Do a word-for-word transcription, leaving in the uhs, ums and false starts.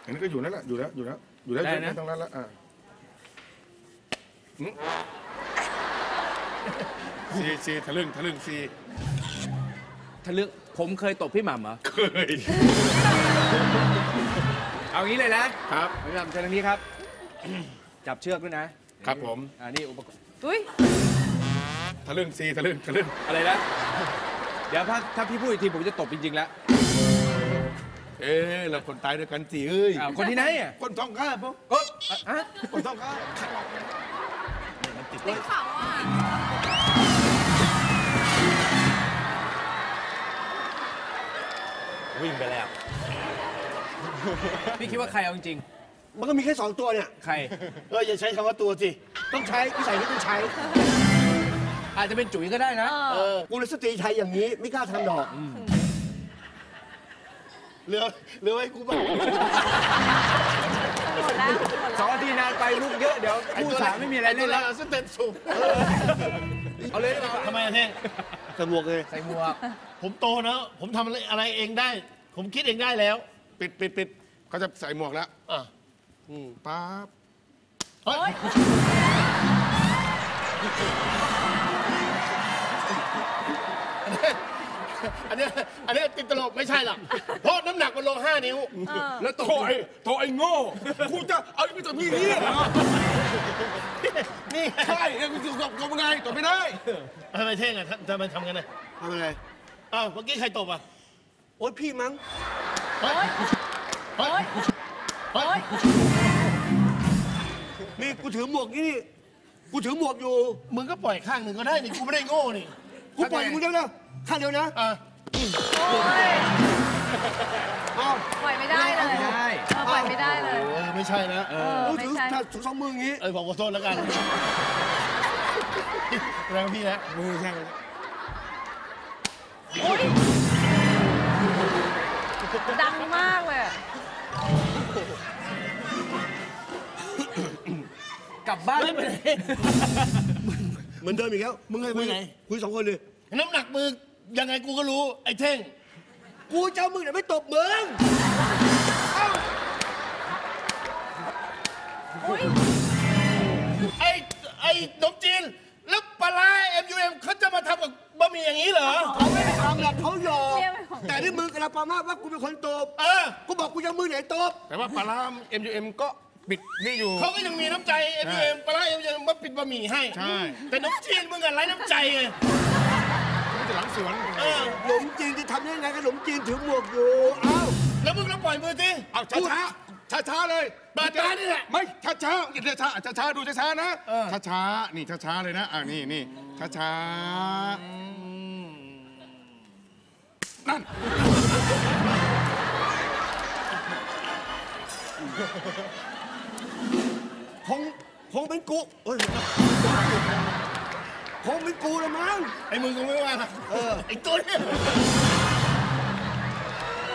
นก็อยู่นั่นแหละอยู่แล้วอยู่แล้วอยู่แล้วไม่ต้องแล้วอ่ะซีซีทะลึ่งทะลึ่งซีทะลึ่งผมเคยตบพี่หม่ำเหรอเคยเอางี้เลยนะครับพี่หม่ำเชิญทางนี้ครับจับเชือกด้วยนะครับผมอ่านี่อุปกรณ์อุ้ยทะลึ่งซีทะลึ่งทะลึ่งอะไรนะเดี๋ยวถ้าถ้าพี่พูดอีกทีผมจะตบจริงๆแล้วเอ๊ะเราคนตายด้วยกันสิเอ้ยคนที่ไหนอ่ะคนท้องข้าพวกเอออะคนท้องข้าติดเขาอ่ะวิ่งไปแล้วพี่คิดว่าใครเอาจริงมันก็มีแค่สองตัวเนี่ยใครเอออย่าใช้คำว่าตัวสิต้องใช้วิสัยนี้ต้องใช้อาจจะเป็นจุ๋ยก็ได้นะเออกูเลยสตรีไทยอย่างนี้ไม่กล้าทำดอกเหลือเหลือไว้กูบ้างสองนาทีนานไปลูกเยอะเดี๋ยวผู้สาวไม่มีอะไรเล่นแล้วสเต็ปสูงเอาเลยทำไมอะเท่ใส่หมวกเลยใส่หมวกผมโตนะผมทำอะไรเองได้ผมคิดเองได้แล้วปิดปิดปิดเขาจะใส่หมวกแล้วอ่ะปั๊บเฮ้ยอันนี้อันนี้ติดตลกไม่ใช่หรอกเพราะน้ำหนักมันลงห้านิ้วแล้วโถไอ้โถไอ้โง่กูจะเอาไปตัวพี่นี่เหรอนี่ใช่ไอ้กูจะตบกูไงตบไม่ได้ทำไมเท่งอ่ะทำไมทำกันนะทำอะไรอ้าวเมื่อกี้ใครตบอ่ะโอ๊ยพี่มั้งเฮ้ยเฮ้ยเฮ้ยนี่กูถือหมวกนี่กูถือหมวกอยู่มึงก็ปล่อยข้างหนึ่งก็ได้นี่กูไม่ได้โง่นี่กูปล่อยมึงเดียวนะข้างเดียวนะอ่ะโอ้ยปล่อยไม่ได้เลยปล่อยไม่ได้เลยไม่ใช่นะกูถือถือสองมืออย่างนี้เออผมขอโทษแล้วกันแรงพี่นะมือใช่ดังมากเลยกลับบ้านไม่ไปเหมือนเดิมอีกแล้วมึงไงคุยไหนคุยสองคนเลยน้ำหนักมือยังไงกูก็รู้ไอ้เท่งกูเจ้ามึงเนี่ยไม่ตบมึงไอ้ไอ้ขนมจีนแล้วปลาร้าเอ็มยูเอ็มเขาจะมาทำกับบะหมี่อย่างนี้เหรอเขาไม่ได้ทำหรอกเขาหยอกแต่ที่มึงกระปามาว่ากูเป็นคนตบเออกูบอกกูจะมือไหนตบแต่ว่าปลาร้าเอ็มยูเอ็มก็ปิดนี่อยู่เขาก็ยังมีน้ำใจเอ็มยูเอ็มปลาร้าเอ็มยูเอ็มมาปิดบะหมี่ให้ใช่แต่ขนมจีนมึงอะไรน้ำใจไงไม่จะหลังสวนเออขนมจีนที่ทำได้ไงขนมจีนถือหมวกอยู่เอ้าแล้วมึงต้องปล่อยมือสิเอาช้าช้าช้าช้าเลยบาดตานี่แหละไม่ช้าช้าอย่าช้าช้าช้าดูช้าช้านะช้าช้านี่ช้าช้าเลยนะอ่านี่นี่ช้าช้านั่นคงคงเป็นกูเอ้ยคงเป็นกูละมั้งไอ้มึงคงไม่ว่านะเออไอ้ตัวนี้